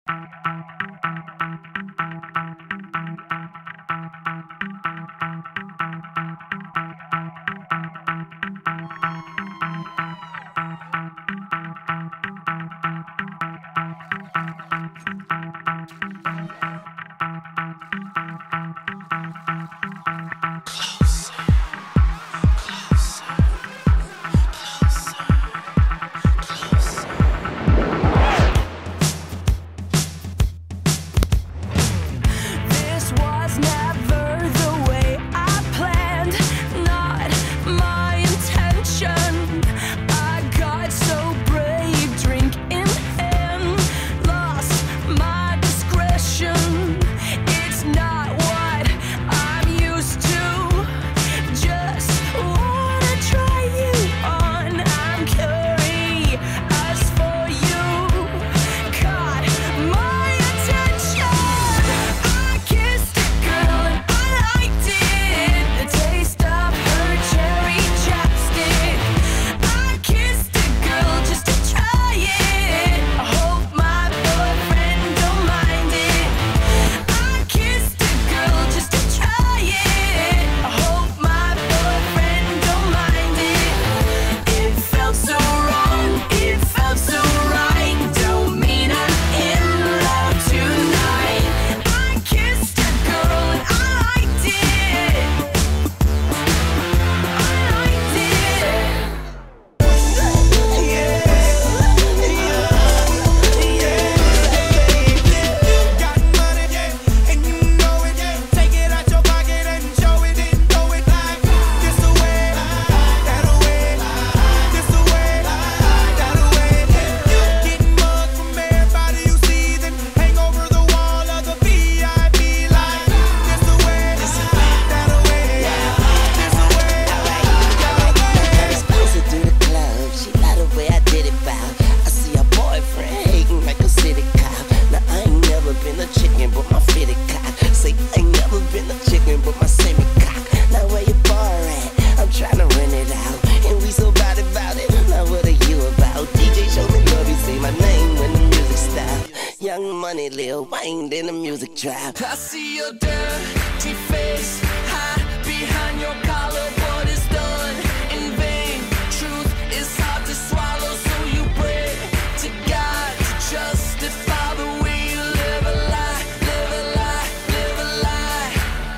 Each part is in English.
Young Money, Lil Wayne in the music trap. I see your dirty face hide behind your collar, but it's done in vain. Truth is hard to swallow, so you pray to God to justify the way you live a lie, live a lie, live a lie.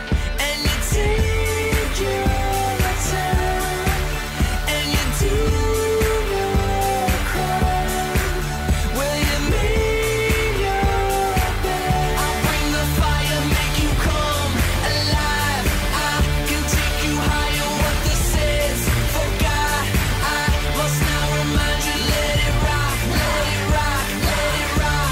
And you take your time, and you do your crime. Will you meet your bed? I'll bring the fire, make you come alive. I can take you higher, what this is. For God, I must now remind you, let it rock, let it rock, let it rock.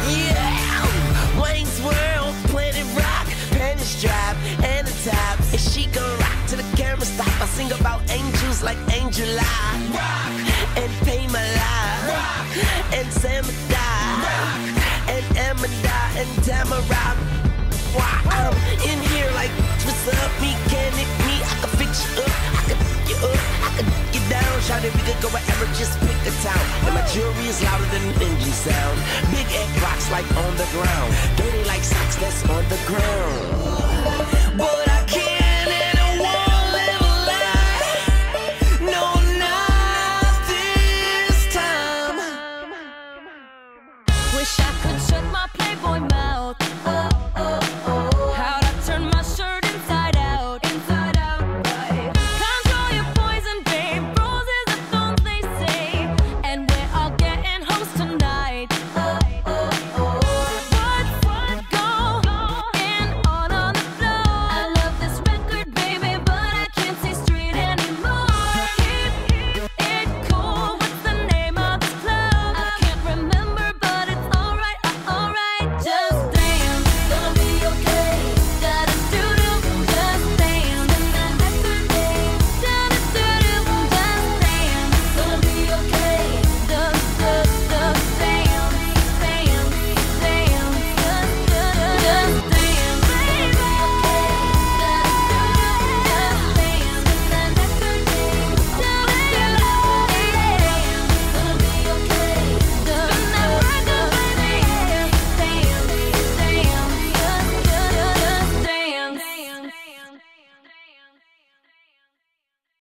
Yeah, Wayne's World, Planet Rock, panties drop, and the top. And she gon' rock till the camera stop. I sing about angels like Angel Eye, Rock, and Pay My Life, rock, and Samada, and Amanda, and Tamara. Why I'm in here like, what's up, mechanic me? I can fix you up, I can pick you up, I can get you down. Shout it, we could go wherever, just pick a town. And my jewelry is louder than an engine sound. Big egg rocks like on the ground, dirty like socks that's on the ground. but I can't and I won't live a lie. No, not this time. Wish I could shut my Playboy mouth.